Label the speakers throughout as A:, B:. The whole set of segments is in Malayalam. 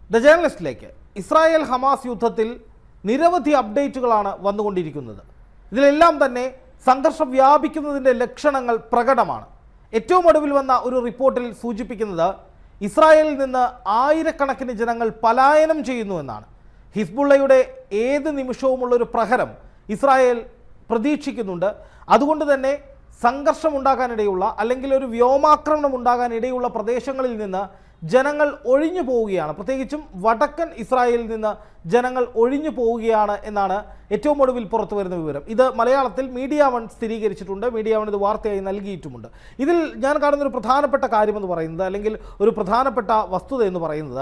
A: ദ ജേർണലിസ്റ്റിലേക്ക് ഇസ്രായേൽ ഹമാസ് യുദ്ധത്തിൽ നിരവധി അപ്ഡേറ്റുകളാണ് വന്നുകൊണ്ടിരിക്കുന്നത്. ഇതിലെല്ലാം തന്നെ സംഘർഷം വ്യാപിക്കുന്നതിൻ്റെ ലക്ഷണങ്ങൾ പ്രകടമാണ്. ഏറ്റവും ഒടുവിൽ വന്ന ഒരു റിപ്പോർട്ടിൽ സൂചിപ്പിക്കുന്നത് ഇസ്രായേലിൽ നിന്ന് ആയിരക്കണക്കിന് ജനങ്ങൾ പലായനം ചെയ്യുന്നു എന്നാണ്. ഹിസ്ബുള്ളയുടെ ഏത് നിമിഷവുമുള്ളൊരു പ്രഹരം ഇസ്രായേൽ പ്രതീക്ഷിക്കുന്നുണ്ട്. അതുകൊണ്ട് തന്നെ സംഘർഷം ഉണ്ടാകാനിടയുള്ള അല്ലെങ്കിൽ ഒരു വ്യോമാക്രമണം ഉണ്ടാകാനിടയുള്ള പ്രദേശങ്ങളിൽ നിന്ന് ജനങ്ങൾ ഒഴിഞ്ഞു പോവുകയാണ്. പ്രത്യേകിച്ചും വടക്കൻ ഇസ്രായേലിൽ നിന്ന് ജനങ്ങൾ ഒഴിഞ്ഞു പോവുകയാണ് എന്നാണ് ഏറ്റവും ഒടുവിൽ പുറത്തു വരുന്ന വിവരം. ഇത് മലയാളത്തിൽ മീഡിയ വൺ സ്ഥിരീകരിച്ചിട്ടുണ്ട്. മീഡിയ വൺ ഇത് വാർത്തയായി നൽകിയിട്ടുമുണ്ട്. ഇതിൽ ഞാൻ കാണുന്നൊരു പ്രധാനപ്പെട്ട കാര്യമെന്ന് പറയുന്നത്, അല്ലെങ്കിൽ ഒരു പ്രധാനപ്പെട്ട വസ്തുത എന്ന് പറയുന്നത്,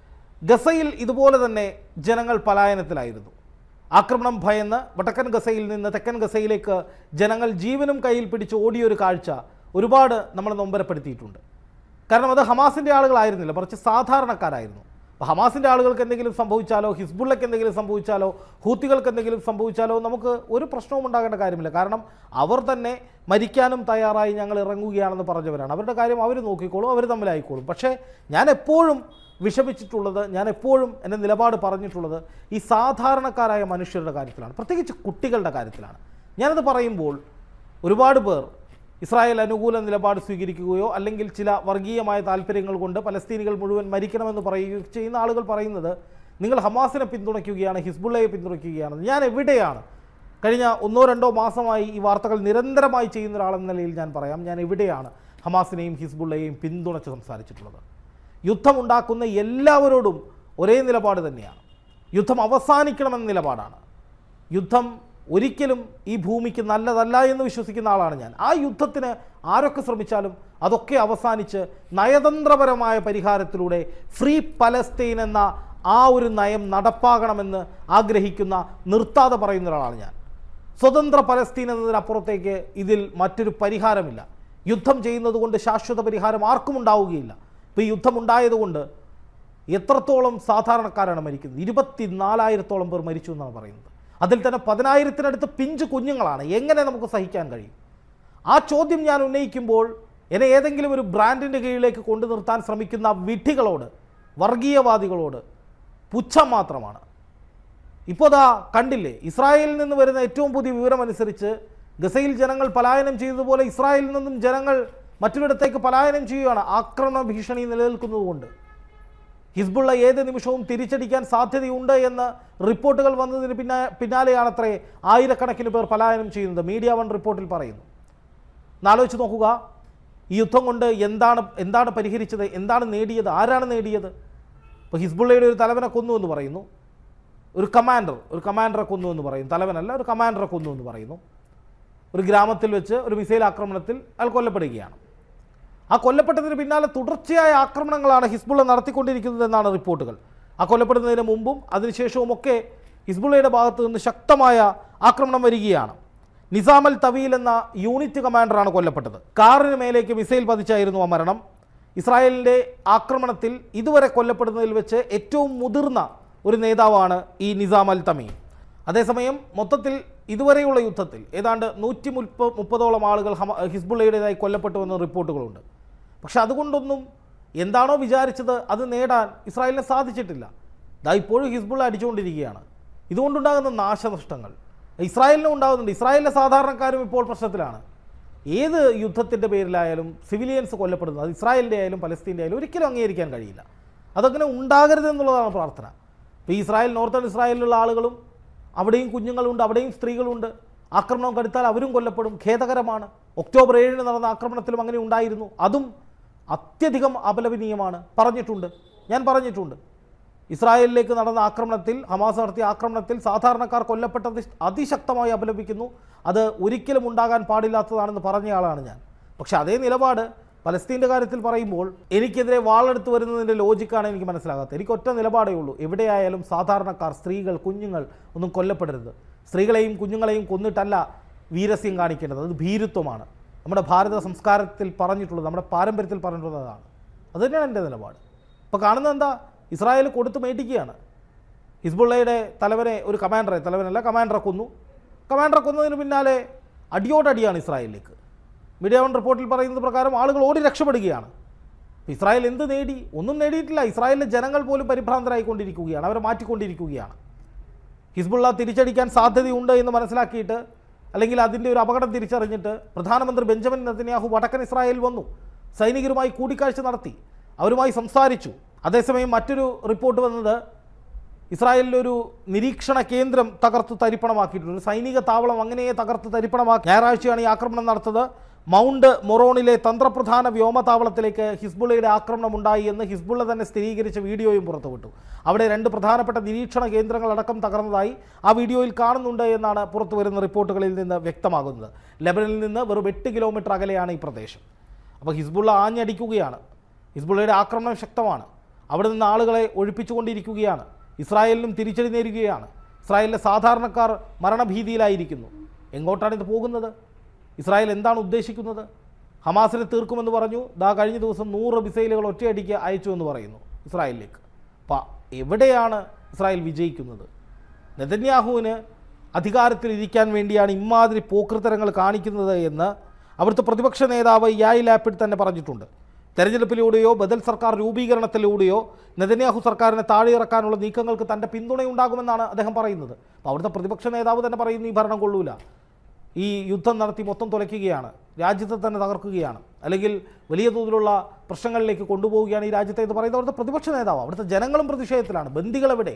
A: ഗസയിൽ ഇതുപോലെ തന്നെ ജനങ്ങൾ പലായനത്തിലായിരുന്നു. ആക്രമണം ഭയന്ന് വടക്കൻ ഗസയിൽ നിന്ന് തെക്കൻ ഗസയിലേക്ക് ജനങ്ങൾ ജീവനും കയ്യിൽ പിടിച്ച് ഓടിയൊരു കാഴ്ച ഒരുപാട് നമ്മളെ നൊമ്പരപ്പെടുത്തിയിട്ടുണ്ട്. കാരണം അത് ഹമാസിൻ്റെ ആളുകളായിരുന്നില്ല, മറിച്ച് സാധാരണക്കാരായിരുന്നു. അപ്പോൾ ഹമാസിൻ്റെ ആളുകൾക്ക് എന്തെങ്കിലും സംഭവിച്ചാലോ, ഹിസ്ബുള്ളയ്ക്ക് എന്തെങ്കിലും സംഭവിച്ചാലോ, ഹൂത്തികൾക്ക് എന്തെങ്കിലും സംഭവിച്ചാലോ നമുക്ക് ഒരു പ്രശ്നവും ഉണ്ടാകേണ്ട കാര്യമില്ല. കാരണം അവർ തന്നെ മരിക്കാനും തയ്യാറായി ഞങ്ങൾ ഇറങ്ങുകയാണെന്ന് പറഞ്ഞവരാണ്. അവരുടെ കാര്യം അവർ നോക്കിക്കോളും, അവർ തമ്മിലായിക്കോളും. പക്ഷേ ഞാൻ എപ്പോഴും വിഷമിച്ചിട്ടുള്ളത്, ഞാൻ എപ്പോഴും എൻ്റെ നിലപാട് പറഞ്ഞിട്ടുള്ളത് ഈ സാധാരണക്കാരായ മനുഷ്യരുടെ കാര്യത്തിലാണ്, പ്രത്യേകിച്ച് കുട്ടികളുടെ കാര്യത്തിലാണ്. ഞാനത് പറയുമ്പോൾ ഒരുപാട് പേർ ഇസ്രായേൽ അനുകൂല നിലപാട് സ്വീകരിക്കുകയോ അല്ലെങ്കിൽ ചില വർഗീയമായ താല്പര്യങ്ങൾ കൊണ്ട് പലസ്തീനികൾ മുഴുവൻ മരിക്കണമെന്ന് പറയുകയോ ചെയ്യുന്ന ആളുകൾ പറയുന്നത് നിങ്ങൾ ഹമാസിനെ പിന്തുണയ്ക്കുകയാണ്, ഹിസ്ബുള്ളയെ പിന്തുണയ്ക്കുകയാണ്. ഞാൻ എവിടെയാണ്? കഴിഞ്ഞ 1-2 മാസമായി ഈ വാർത്തകൾ നിരന്തരമായി ചെയ്യുന്ന ഒരാളെന്ന നിലയിൽ ഞാൻ പറയാം, ഞാൻ എവിടെയാണ് ഹമാസിനെയും ഹിസ്ബുള്ളയെയും പിന്തുണച്ച് സംസാരിച്ചിട്ടുള്ളത്? യുദ്ധമുണ്ടാക്കുന്ന എല്ലാവരോടും ഒരേ നിലപാട് തന്നെയാണ്. യുദ്ധം അവസാനിക്കണമെന്ന നിലപാടാണ്. യുദ്ധം ഒരിക്കലും ഈ ഭൂമിക്ക് നല്ലതല്ല എന്ന് വിശ്വസിക്കുന്ന ആളാണ് ഞാൻ. ആ യുദ്ധത്തിന് ആരൊക്കെ ശ്രമിച്ചാലും അതൊക്കെ അവസാനിച്ച് നയതന്ത്രപരമായ പരിഹാരത്തിലൂടെ ഫ്രീ പലസ്തീൻ എന്ന ആ ഒരു നയം നടപ്പാകണമെന്ന് ആഗ്രഹിക്കുന്ന, നിർത്താതെ പറയുന്ന ഒരാളാണ് ഞാൻ. സ്വതന്ത്ര പലസ്തീൻ എന്നതിനപ്പുറത്തേക്ക് ഇതിൽ മറ്റൊരു പരിഹാരമില്ല. യുദ്ധം ചെയ്യുന്നത് കൊണ്ട് ശാശ്വത പരിഹാരം ആർക്കും ഉണ്ടാവുകയില്ല. ഇപ്പോൾ ഈ യുദ്ധമുണ്ടായതുകൊണ്ട് എത്രത്തോളം സാധാരണക്കാരാണ് മരിക്കുന്നത്? 24,000-ഓളം പേർ മരിച്ചു എന്നാണ് പറയുന്നത്. അതിൽ തന്നെ 10,000-നടുത്ത് പിഞ്ചു കുഞ്ഞുങ്ങളാണ്. എങ്ങനെ നമുക്ക് സഹിക്കാൻ കഴിയും? ആ ചോദ്യം ഞാൻ ഉന്നയിക്കുമ്പോൾ എന്നെ ഏതെങ്കിലും ഒരു ബ്രാൻഡിൻ്റെ കീഴിലേക്ക് കൊണ്ടു നിർത്താൻ ശ്രമിക്കുന്ന വിഡ്ഢികളോട്, വർഗീയവാദികളോട് പുച്ഛം മാത്രമാണ്. ഇപ്പോൾ ദാ കണ്ടില്ലേ, ഇസ്രായേലിൽ നിന്ന് വരുന്ന ഏറ്റവും പുതിയ വിവരമനുസരിച്ച് ഗസയിൽ ജനങ്ങൾ പലായനം ചെയ്തതുപോലെ ഇസ്രായേലിൽ നിന്നും ജനങ്ങൾ മറ്റൊരിടത്തേക്ക് പലായനം ചെയ്യുകയാണ്. ആക്രമണ ഭീഷണി നിലനിൽക്കുന്നതുകൊണ്ട് ഹിസ്ബുള്ള ഏത് നിമിഷവും തിരിച്ചടിക്കാൻ സാധ്യതയുണ്ട് എന്ന് റിപ്പോർട്ടുകൾ വന്നതിന് പിന്നാലെയാണത്രേ ആയിരക്കണക്കിന് പേർ പലായനം ചെയ്യുന്നത്. മീഡിയ വൺ റിപ്പോർട്ടിൽ പറയുന്നു. എന്നാലോചിച്ച് നോക്കുക, ഈ യുദ്ധം കൊണ്ട് എന്താണ് പരിഹരിച്ചത്? എന്താണ് നേടിയത്? ആരാണ് നേടിയത്? ഇപ്പോൾ ഹിസ്ബുള്ളയുടെ ഒരു തലവനെ കൊന്നു എന്ന് പറയുന്നു, ഒരു കമാൻഡറെ കൊന്നു എന്ന് പറയുന്നു. തലവനല്ല, ഒരു കമാൻഡറെ കൊന്നു എന്ന് പറയുന്നു. ഒരു ഗ്രാമത്തിൽ വെച്ച് ഒരു മിസൈൽ ആക്രമണത്തിൽ അയാൾ കൊല്ലപ്പെടുകയാണ്. ആ കൊല്ലപ്പെട്ടതിന് പിന്നാലെ തുടർച്ചയായ ആക്രമണങ്ങളാണ് ഹിസ്ബുള്ള നടത്തിക്കൊണ്ടിരിക്കുന്നത് എന്നാണ് റിപ്പോർട്ടുകൾ. ആ കൊല്ലപ്പെടുന്നതിന് മുമ്പും അതിനുശേഷവുമൊക്കെ ഹിസ്ബുള്ളയുടെ ഭാഗത്ത് നിന്ന് ശക്തമായ ആക്രമണം വരികയാണ്. നിസാമൽ തവീൽ എന്ന യൂണിറ്റ് കമാൻഡറാണ് കൊല്ലപ്പെട്ടത്. കാറിന് മേലേക്ക് മിസൈൽ പതിച്ചായിരുന്നു ആ മരണം. ഇസ്രായേലിൻ്റെ ആക്രമണത്തിൽ ഇതുവരെ കൊല്ലപ്പെടുന്നതിൽ വെച്ച് ഏറ്റവും മുതിർന്ന ഒരു നേതാവാണ് ഈ നിസാമൽ തമീം. അതേസമയം മൊത്തത്തിൽ ഇതുവരെയുള്ള യുദ്ധത്തിൽ ഏതാണ്ട് 130-ഓളം ആളുകൾ ഹിസ്ബുള്ളയുടേതായി കൊല്ലപ്പെട്ടുവെന്ന റിപ്പോർട്ടുകളുണ്ട്. പക്ഷെ അതുകൊണ്ടൊന്നും എന്താണോ വിചാരിച്ചത് അത് നേടാൻ ഇസ്രായേലിന് സാധിച്ചിട്ടില്ല. ദാ ഇപ്പോഴും ഹിസ്ബുള്ള അടിച്ചുകൊണ്ടിരിക്കുകയാണ്. ഇതുകൊണ്ടുണ്ടാകുന്ന നാശനഷ്ടങ്ങൾ ഇസ്രായേലിനും ഉണ്ടാകുന്നുണ്ട്. ഇസ്രായേലിലെ സാധാരണക്കാരും ഇപ്പോൾ പ്രശ്നത്തിലാണ്. ഏത് യുദ്ധത്തിൻ്റെ പേരിലായാലും സിവിലിയൻസ് കൊല്ലപ്പെടുന്നത്, അത് ഇസ്രായേലിൻ്റെ ആയാലും പലസ്തീൻ്റെ ആയാലും ഒരിക്കലും അംഗീകരിക്കാൻ കഴിയില്ല. അതങ്ങനെ ഉണ്ടാകരുതെന്നുള്ളതാണ് പ്രാർത്ഥന. ഇപ്പോൾ ഈ ഇസ്രായേൽ, നോർത്തേൺ ഇസ്രായേലിലുള്ള ആളുകളും അവിടെയും കുഞ്ഞുങ്ങളുണ്ട്, അവിടെയും സ്ത്രീകളുണ്ട്. ആക്രമണം കടുത്താൽ അവരും കൊല്ലപ്പെടും. ഖേദകരമാണ്. ഒക്ടോബർ 7-ന് നടന്ന ആക്രമണത്തിലും അങ്ങനെ ഉണ്ടായിരുന്നു. അതും അത്യധികം അപലപനീയമാണ്. ഞാൻ പറഞ്ഞിട്ടുണ്ട് ഇസ്രായേലിലേക്ക് നടന്ന ആക്രമണത്തിൽ, ഹമാസ് നടത്തിയ ആക്രമണത്തിൽ സാധാരണക്കാർ കൊല്ലപ്പെട്ടത് അതിശക്തമായി അപലപിക്കുന്നു. അത് ഒരിക്കലും ഉണ്ടാകാൻ പാടില്ലാത്തതാണെന്ന് പറഞ്ഞയാളാണ് ഞാൻ. പക്ഷെ അതേ നിലപാട് പലസ്തീൻ്റെ കാര്യത്തിൽ പറയുമ്പോൾ എനിക്കെതിരെ വാളെടുത്ത് വരുന്നതിൻ്റെ ലോജിക്കാണ് എനിക്ക് മനസ്സിലാകാത്തത്. എനിക്ക് ഒറ്റ നിലപാടേ ഉള്ളൂ, എവിടെയായാലും സാധാരണക്കാർ, സ്ത്രീകൾ, കുഞ്ഞുങ്ങൾ ഒന്നും കൊല്ലപ്പെടരുത്. സ്ത്രീകളെയും കുഞ്ഞുങ്ങളെയും കൊന്നിട്ടല്ല വീരസ്യം കാണിക്കേണ്ടത്, അത് ഭീരുത്വമാണ്. നമ്മുടെ ഭാരത സംസ്കാരത്തിൽ പറഞ്ഞിട്ടുള്ളത്, നമ്മുടെ പാരമ്പര്യത്തിൽ പറഞ്ഞിട്ടുള്ളതാണ്. അതുതന്നെയാണ് എൻ്റെ നിലപാട്. ഇപ്പോൾ കാണുന്നത് എന്താ? ഇസ്രായേൽ കൊടുത്ത് മേടിക്കുകയാണ്. ഹിസ്ബുള്ളയുടെ തലവനെ, ഒരു കമാൻഡറെ കൊന്നു. കമാൻഡറെ കൊന്നതിന് പിന്നാലെ അടിയോടടിയാണ് ഇസ്രായേലിലേക്ക്. മീഡിയ വൺ റിപ്പോർട്ടിൽ പറയുന്നത് പ്രകാരം ആളുകൾ ഓടി രക്ഷപ്പെടുകയാണ്. ഇസ്രായേൽ എന്ത് നേടി? ഒന്നും നേടിയിട്ടില്ല. ഇസ്രായേലിലെ ജനങ്ങൾ പോലും പരിഭ്രാന്തരായിക്കൊണ്ടിരിക്കുകയാണ്, അവരെ മാറ്റിക്കൊണ്ടിരിക്കുകയാണ്. ഹിസ്ബുള്ള തിരിച്ചടിക്കാൻ സാധ്യതയുണ്ട് എന്ന് മനസ്സിലാക്കിയിട്ട്, അല്ലെങ്കിൽ അതിൻ്റെ ഒരു അപകടം തിരിച്ചറിഞ്ഞിട്ട് പ്രധാനമന്ത്രി ബെഞ്ചമിൻ നെതന്യാഹു വടക്കൻ ഇസ്രായേൽ വന്നു, സൈനികരുമായി കൂടിക്കാഴ്ച നടത്തി, അവരുമായി സംസാരിച്ചു. അതേസമയം മറ്റൊരു റിപ്പോർട്ട് വന്നത് ഇസ്രായേലിലൊരു നിരീക്ഷണ കേന്ദ്രം തകർത്ത് തരിപ്പണമാക്കിയിട്ടുണ്ട്, ഒരു സൈനിക താവളം അങ്ങനെയെ തകർത്ത് തരിപ്പണമാക്കി. ഞായറാഴ്ചയാണ് ഈ ആക്രമണം നടത്തത്. മൗണ്ട് മൊറോണിലെ തന്ത്രപ്രധാന വ്യോമതാവളത്തിലേക്ക് ഹിസ്ബുള്ളയുടെ ആക്രമണം ഉണ്ടായി എന്ന് ഹിസ്ബുള്ള തന്നെ സ്ഥിരീകരിച്ച വീഡിയോയും പുറത്തുവിട്ടു. അവിടെ 2 പ്രധാനപ്പെട്ട നിരീക്ഷണ കേന്ദ്രങ്ങളടക്കം തകർന്നതായി ആ വീഡിയോയിൽ കാണുന്നുണ്ട് എന്നാണ് പുറത്തു വരുന്ന റിപ്പോർട്ടുകളിൽ നിന്ന് വ്യക്തമാകുന്നത്. ലെബനനിൽ നിന്ന് വെറും 8 കിലോമീറ്റർ അകലെയാണ് ഈ പ്രദേശം. അപ്പോൾ ഹിസ്ബുള്ള ആഞ്ഞടിക്കുകയാണ്, ഹിസ്ബുള്ളയുടെ ആക്രമണം ശക്തമാണ്, അവിടെ നിന്ന് ആളുകളെ ഒഴിപ്പിച്ചുകൊണ്ടിരിക്കുകയാണ്, ഇസ്രായേലിനും തിരിച്ചടി നേരുകയാണ്. ഇസ്രായേലിലെ സാധാരണക്കാർ മരണഭീതിയിലായിരിക്കുന്നു. എങ്ങോട്ടാണ് ഇത് പോകുന്നത്? ഇസ്രായേൽ എന്താണ് ഉദ്ദേശിക്കുന്നത്? ഹമാസിനെ തീർക്കുമെന്ന് പറഞ്ഞു, കഴിഞ്ഞ ദിവസം 100 മിസൈലുകൾ ഒറ്റയടിക്ക് അയച്ചു എന്ന് പറയുന്നു ഇസ്രായേലിലേക്ക്. അപ്പോൾ എവിടെയാണ് ഇസ്രായേൽ വിജയിക്കുന്നത്? നെതന്യാഹുവിന് അധികാരത്തിലിരിക്കാൻ വേണ്ടിയാണ് ഇമാതിരി പോക്രിത്തരങ്ങൾ കാണിക്കുന്നത് എന്ന് അവിടുത്തെ പ്രതിപക്ഷ നേതാവ് യായി ലാപ്പിഡ് തന്നെ പറഞ്ഞിട്ടുണ്ട്. തെരഞ്ഞെടുപ്പിലൂടെയോ ബദൽ സർക്കാർ രൂപീകരണത്തിലൂടെയോ നെതന്യാഹു സർക്കാരിനെ താഴെയിറക്കാനുള്ള നീക്കങ്ങൾക്ക് തൻ്റെ പിന്തുണയുണ്ടാകുമെന്നാണ് അദ്ദേഹം പറയുന്നത്. അപ്പോൾ അവിടുത്തെ പ്രതിപക്ഷ നേതാവ് തന്നെ പറയുന്നു, ഈ ഭരണം കൊള്ളൂല, ഈ യുദ്ധം നടത്തി മൊത്തം തുലയ്ക്കുകയാണ്, രാജ്യത്തെ തന്നെ തകർക്കുകയാണ്, അല്ലെങ്കിൽ വലിയ തോതിലുള്ള പ്രശ്നങ്ങളിലേക്ക് കൊണ്ടുപോവുകയാണ് ഈ രാജ്യത്തെ എന്ന് പറയുന്നത് അവിടുത്തെ പ്രതിപക്ഷ നേതാവ്. അവിടുത്തെ ജനങ്ങളും പ്രതിഷേധത്തിലാണ്. ബന്ദികളെവിടെ?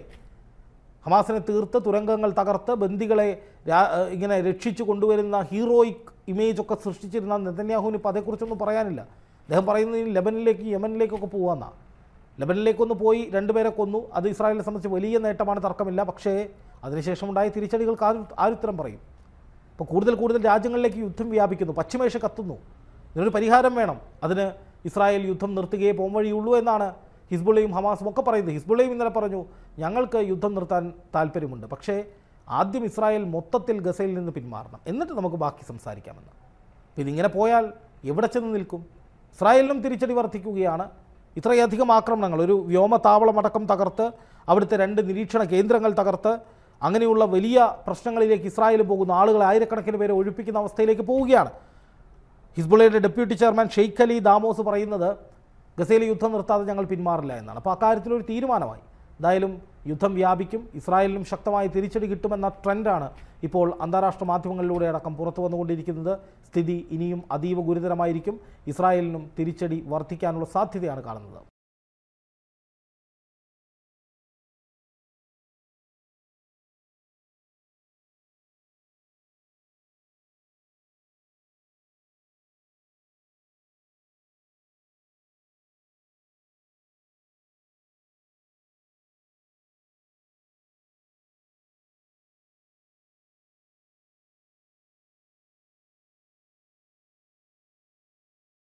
A: ഹമാസിനെ തീർത്ത് തുരങ്കങ്ങൾ തകർത്ത് ബന്ദികളെ ഇങ്ങനെ രക്ഷിച്ചു കൊണ്ടുവരുന്ന ഹീറോയിക് ഇമേജ് ഒക്കെ സൃഷ്ടിച്ചിരുന്ന നെതന്യാഹുവിന് ഇപ്പോൾ അതേക്കുറിച്ചൊന്നും പറയാനില്ല. അദ്ദേഹം പറയുന്നത് ഇനി ലെബനിലേക്ക് യമനിലേക്കൊക്കെ പോകാമെന്നാണ്. ലെബനിലേക്കൊന്ന് പോയി 2 പേരെ കൊന്നു, അത് ഇസ്രായേലിനെ സംബന്ധിച്ച് വലിയ നേട്ടമാണ്, തർക്കമില്ല. പക്ഷേ അതിനുശേഷമുണ്ടായ തിരിച്ചടികൾക്ക് ആരുത്തരം പറയും? ഇപ്പോൾ കൂടുതൽ രാജ്യങ്ങളിലേക്ക് യുദ്ധം വ്യാപിക്കുന്നു, പശ്ചിമേഷ്യ കത്തുന്നു. ഇതിനൊരു പരിഹാരം വേണം. അതിന് ഇസ്രായേൽ യുദ്ധം നിർത്തുകയേ പോംവഴിയുള്ളൂ എന്നാണ് ഹിസ്ബുള്ളയും ഹമാസും ഒക്കെ പറയുന്നത്. ഹിസ്ബുള്ളയും ഇന്നലെ പറഞ്ഞു, ഞങ്ങൾക്ക് യുദ്ധം നിർത്താൻ താല്പര്യമുണ്ട്, പക്ഷേ ആദ്യം ഇസ്രായേൽ മൊത്തത്തിൽ ഗസയിൽ നിന്ന് പിന്മാറണം, എന്നിട്ട് നമുക്ക് ബാക്കി സംസാരിക്കാമെന്ന്. ഇതിങ്ങനെ പോയാൽ എവിടെ ചെന്ന് നിൽക്കും? ഇസ്രായേലിനും തിരിച്ചടി വർദ്ധിക്കുകയാണ്. ഇത്രയധികം ആക്രമണങ്ങൾ, ഒരു വ്യോമതാവളമടക്കം തകർത്ത്, അവിടുത്തെ 2 നിരീക്ഷണ കേന്ദ്രങ്ങൾ തകർത്ത്, അങ്ങനെയുള്ള വലിയ പ്രശ്നങ്ങളിലേക്ക് ഇസ്രായേൽ പോകുന്ന ആളുകളെ ആയിരക്കണക്കിന് പേരെ ഒഴിപ്പിക്കുന്ന അവസ്ഥയിലേക്ക് പോവുകയാണ്. ഹിസ്ബുള്ളയുടെ deputy chairman Sheikh Ali Damos പറയുന്നത് ഗസയിലെ യുദ്ധം നിർത്താതെ ഞങ്ങൾ പിന്മാറില്ല എന്നാണ്. അപ്പോൾ അക്കാര്യത്തിലൊരു തീരുമാനമായി. എന്തായാലും യുദ്ധം വ്യാപിക്കും, ഇസ്രായേലിനും ശക്തമായി തിരിച്ചടി കിട്ടുമെന്ന ട്രെൻഡാണ് ഇപ്പോൾ അന്താരാഷ്ട്ര മാധ്യമങ്ങളിലൂടെ അടക്കം പുറത്തു വന്നുകൊണ്ടിരിക്കുന്നത്. സ്ഥിതി ഇനിയും അതീവ ഗുരുതരമായിരിക്കും. ഇസ്രായേലിനും തിരിച്ചടി വർദ്ധിക്കാനുള്ള സാധ്യതയാണ് കാണുന്നത്.